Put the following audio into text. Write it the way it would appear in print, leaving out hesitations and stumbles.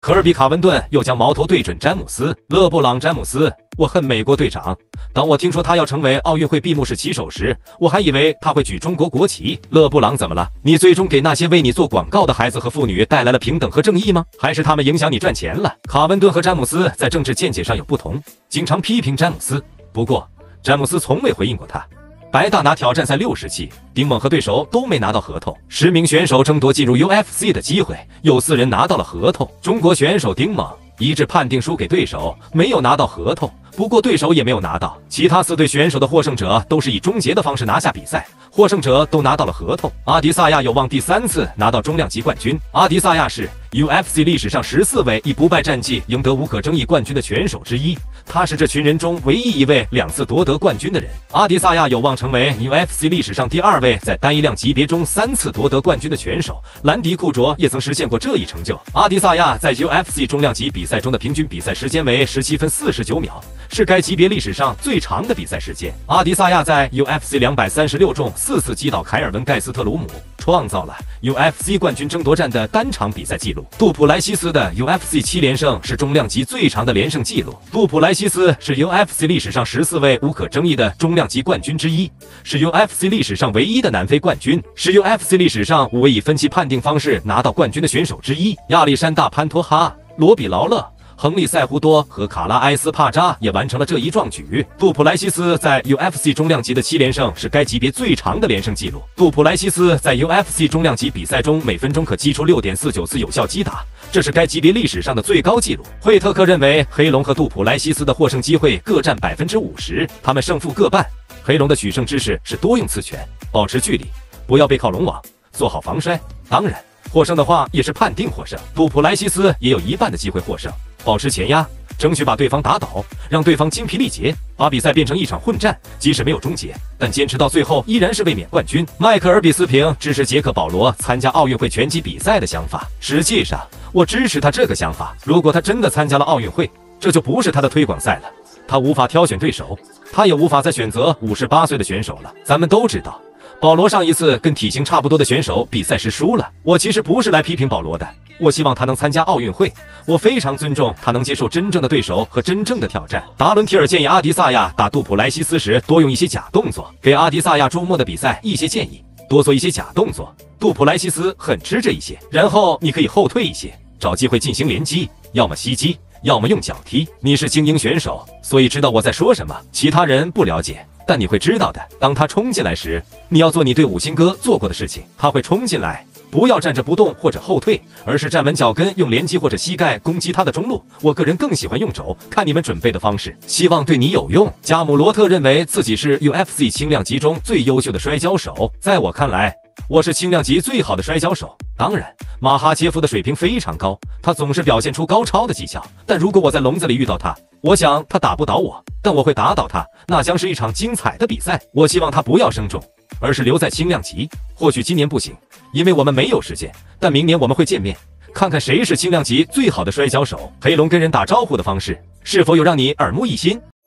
科尔比·卡文顿又将矛头对准詹姆斯·勒布朗。詹姆斯，我恨美国队长。当我听说他要成为奥运会闭幕式旗手时，我还以为他会举中国国旗。勒布朗怎么了？你最终给那些为你做广告的孩子和妇女带来了平等和正义吗？还是他们影响你赚钱了？卡文顿和詹姆斯在政治见解上有不同，经常批评詹姆斯。不过，詹姆斯从未回应过他。白大拿挑战赛60期，丁猛和对手都没拿到合同。10名选手争夺进入 UFC 的机会，有4人拿到了合同。中国选手丁猛一致判定输给对手，没有拿到合同。不过对手也没有拿到。其他4对选手的获胜者都是以终结的方式拿下比赛，获胜者都拿到了合同。阿迪萨亚有望第3次拿到中量级冠军。阿迪萨亚是 UFC 历史上14位以不败战绩赢得无可争议冠军的选手之一，他是这群人中唯一一位2次夺得冠军的人。阿迪萨亚有望成为 UFC 历史上第2位在单一量级别中3次夺得冠军的选手。兰迪·库卓也曾实现过这一成就。阿迪萨亚在 UFC 中量级比赛中的平均比赛时间为17分49秒，是该级别历史上最长的比赛时间。阿迪萨亚在 UFC 236中4次击倒凯尔文·盖斯特鲁姆，创造了 UFC 冠军争夺战的单场比赛纪录。杜普莱西斯的 UFC 7连胜是中量级最长的连胜纪录。杜普莱西斯是 UFC 历史上14位无可争议的中量级冠军之一，是 UFC 历史上唯一的南非冠军，是 UFC 历史上5位以分期判定方式拿到冠军的选手之一。亚历山大·潘托哈、罗比·劳勒、亨利·塞胡多和卡拉埃斯帕扎也完成了这一壮举。杜普莱西斯在 UFC 中量级的7连胜是该级别最长的连胜纪录。杜普莱西斯在 UFC 中量级比赛中每分钟可击出 6.49 次有效击打，这是该级别历史上的最高纪录。惠特克认为黑龙和杜普莱西斯的获胜机会各占 50%， 他们胜负各半。黑龙的取胜之势是多用刺拳，保持距离，不要背靠龙网，做好防摔。当然，获胜的话也是判定获胜。杜普莱西斯也有1半的机会获胜。保持前压，争取把对方打倒，让对方精疲力竭，把比赛变成一场混战。即使没有终结，但坚持到最后依然是卫冕冠军。迈克尔·比斯平支持杰克·保罗参加奥运会拳击比赛的想法。实际上，我支持他这个想法。如果他真的参加了奥运会，这就不是他的推广赛了。他无法挑选对手，他也无法再选择58岁的选手了。咱们都知道，保罗上一次跟体型差不多的选手比赛时输了。我其实不是来批评保罗的，我希望他能参加奥运会。我非常尊重他能接受真正的对手和真正的挑战。达伦·提尔建议阿迪萨亚打杜普莱西斯时多用一些假动作，给阿迪萨亚周末的比赛一些建议，多做一些假动作。杜普莱西斯很吃这一些，然后你可以后退一些，找机会进行连击，要么袭击，要么用脚踢。你是精英选手，所以知道我在说什么，其他人不了解。但你会知道的，当他冲进来时，你要做你对五星哥做过的事情。他会冲进来，不要站着不动或者后退，而是站稳脚跟，用连击或者膝盖攻击他的中路。我个人更喜欢用肘，看你们准备的方式，希望对你有用。加姆罗特认为自己是 UFC 轻量级中最优秀的摔跤手，在我看来，我是轻量级最好的摔跤手。当然，马哈切夫的水平非常高，他总是表现出高超的技巧。但如果我在笼子里遇到他，我想他打不倒我，但我会打倒他，那将是一场精彩的比赛。我希望他不要升重，而是留在轻量级。或许今年不行，因为我们没有时间，但明年我们会见面，看看谁是轻量级最好的摔跤手。黑龙跟人打招呼的方式是否有让你耳目一新？